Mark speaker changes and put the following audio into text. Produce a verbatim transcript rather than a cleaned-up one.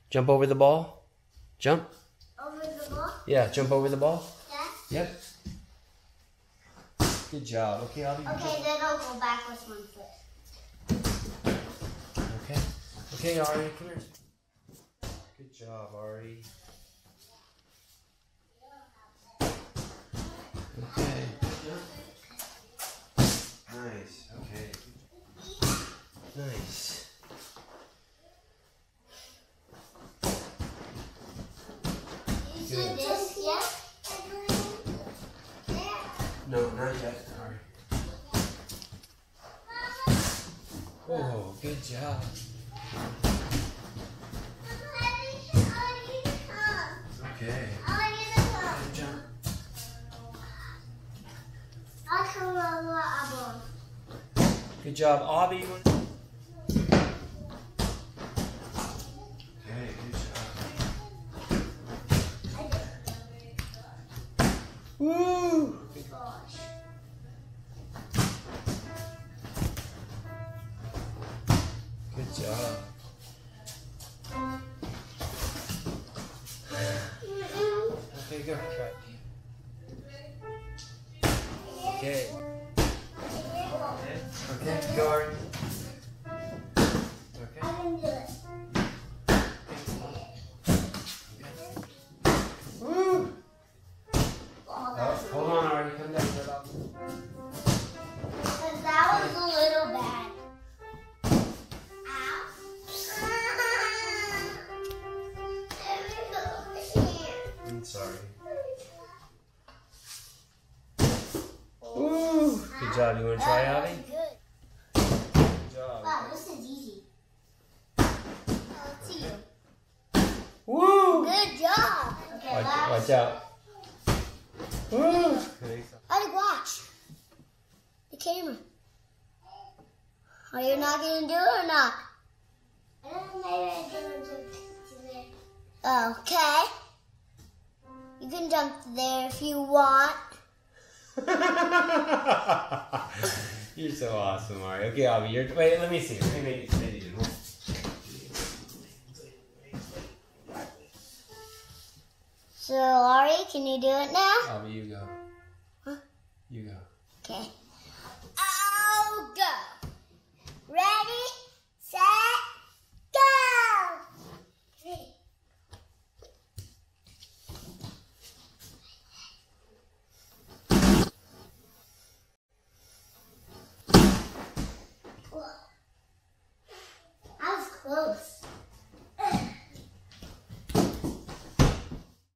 Speaker 1: Jump over the ball. Jump.
Speaker 2: Over the ball?
Speaker 1: Yeah, jump over the ball.
Speaker 2: Yeah?
Speaker 1: Yep. Good job. Okay, I'll be
Speaker 2: Okay, then I'll go backwards one foot.
Speaker 1: Okay. Okay, Ari, come here. Good job, Ari. Okay. Nice. Okay. Nice.
Speaker 2: You said this yet?
Speaker 1: No, not yet. Ari. Oh, good job. Okay. Good jump. Good job, Abby. Okay, good job. Woo! Good job. Okay, go. Try it. Okay. Okay, go, Ari. Okay.
Speaker 2: I can do it.
Speaker 1: Woo!
Speaker 2: Oh,
Speaker 1: Oh, hold on, Ari. Come down. Get up.
Speaker 2: Because that was a little bad. Ow.
Speaker 1: I'm sorry. Woo! Good job. You want to try,
Speaker 2: That
Speaker 1: Abby?
Speaker 2: was good.
Speaker 1: Good job.
Speaker 2: Wow, this is easy. Oh, let's see you.
Speaker 1: Woo!
Speaker 2: Good job. Okay,
Speaker 1: Watch,
Speaker 2: last.
Speaker 1: watch out. Woo!
Speaker 2: I to watch the camera. Are you not gonna do it or not? I don't know. Maybe I can jump to there. Okay. You can jump there if you want.
Speaker 1: You're so awesome, Ari. Okay, Abby, you're. Wait, let me see. Let me make it. Maybe you.
Speaker 2: So, Ari, can you do it now?
Speaker 1: Abby, you go.
Speaker 2: Huh?
Speaker 1: You go.
Speaker 2: Okay.